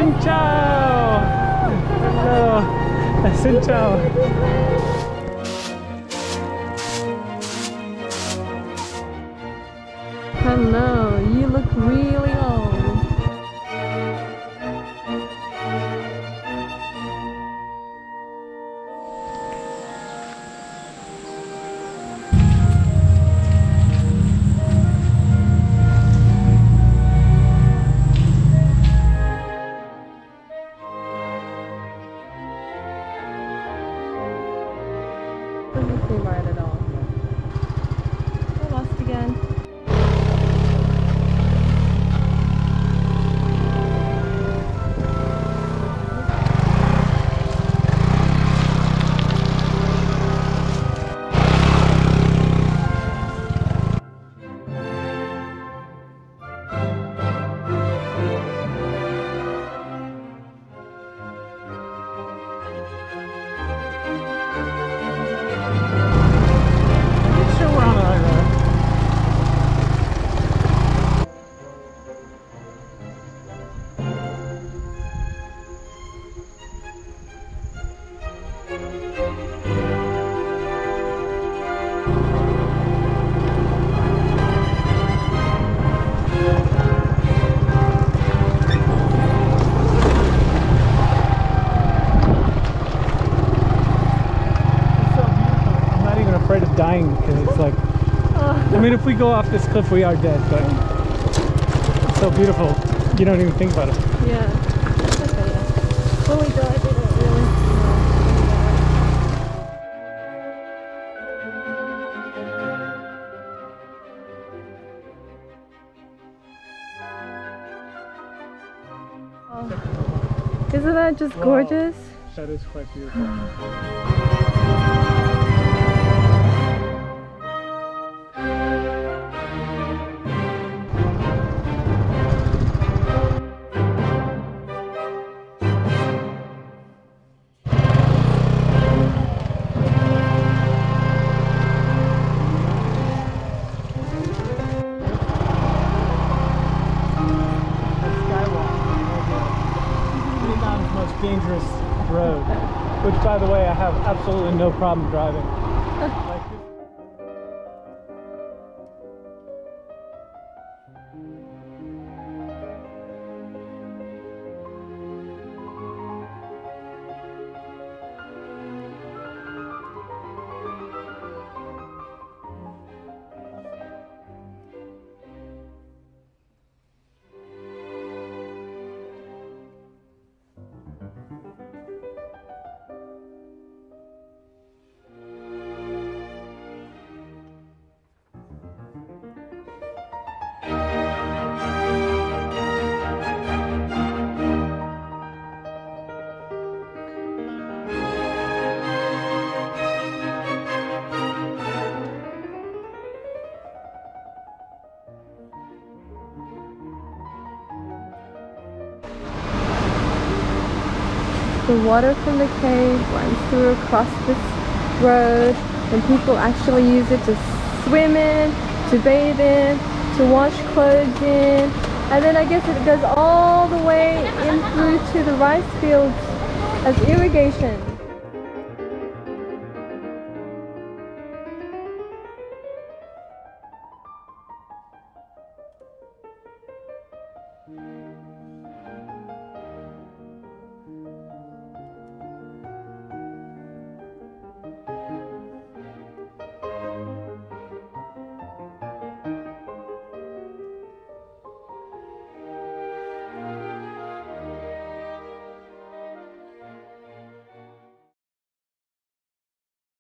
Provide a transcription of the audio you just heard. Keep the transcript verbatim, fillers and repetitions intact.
Xin chào. Hello. Xin chào. Hello, you look really old. Doesn't seem right at all. We're lost again. Dying because it's like, I mean, if we go off this cliff we are dead, but it's so beautiful you don't even think about it. Yeah. Okay, yeah. When we die, we don't really know. Oh. Isn't that just gorgeous? Wow. That is quite beautiful. Dangerous road, which by the way I have absolutely no problem driving. Like, the water from the cave runs through across this road, and people actually use it to swim in, to bathe in, to wash clothes in, and then I guess it goes all the way in through to the rice fields as irrigation.